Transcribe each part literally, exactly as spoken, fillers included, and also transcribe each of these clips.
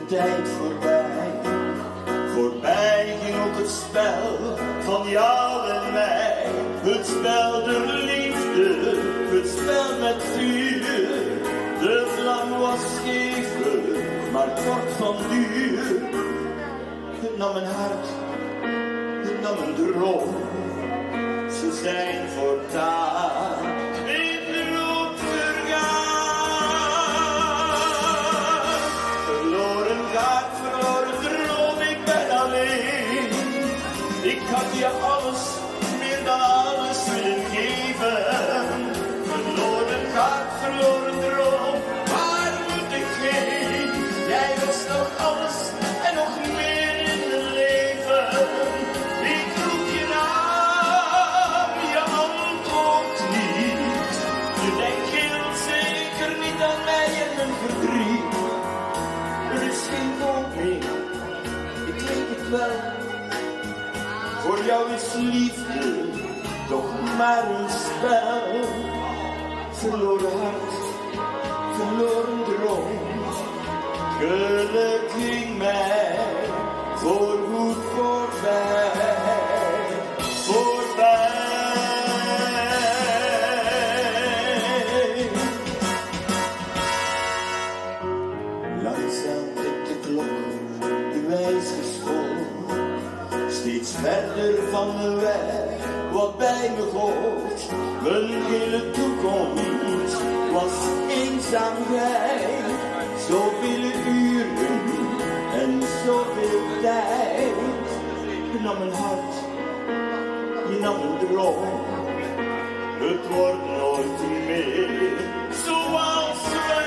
tijd voorbij. Voorbij ging ook het spel van jou en mij. Het spel der liefde, het spel met vuur. De vlam was schever, maar kort van duur. Het nam een hart, het nam een droom. Ze zijn voortaan in bloed vergaan. Verloren gaat, verloren droom, ik ben alleen. Ik had je alles, meer dan alles willen geven. Verloren gaat, verloren droom, waar moet ik heen? Jij was nog alles en nog meer in het leven. Ik roep je naam, je antwoordt niet. Je denkt heel zeker niet aan mij en mijn verdriet. Er is geen hoop meer, ik weet het wel. Voor jou is liefde toch maar een spel. Verloren hart, verloren droom. Geluk ging mij voorgoed voorbij, voorbij. Langzaam tikt de klok, de wijze school. Steeds verder van de weg, wat bij me hoort. Mijn hele toekomst was eenzaamheid. Zoveel uren en zoveel tijd. Je nam een hart, je nam een droom. Het wordt nooit meer zoals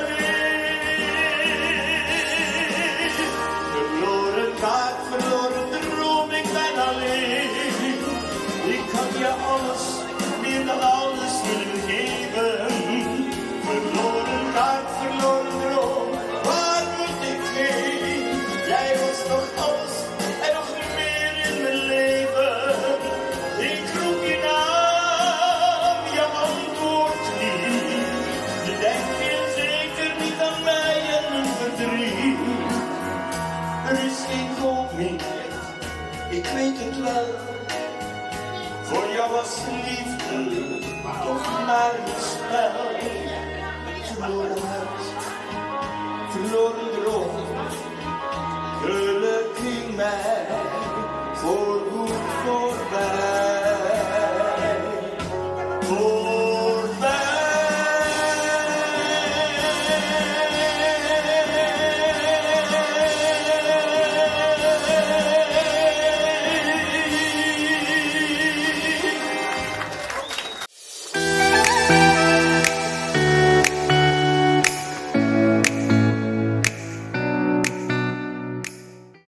wanneer. Verloren gaat, verloren droom, ik ben alleen. Ik had je alles, meer dan alles willen geven. Verloren gaat, verloren droom, waar moet ik heen? Jij was nog alles en nog meer in mijn leven. Ik roep je naam, je antwoordt niet. Je denkt heel zeker niet aan mij en mijn verdriet. Er is geen hoop meer, ik weet het wel. Voor jou was liefde toch maar een spel. Verloren hart, verloren droom. Geluk ging mij voorgoed voorbij. Voor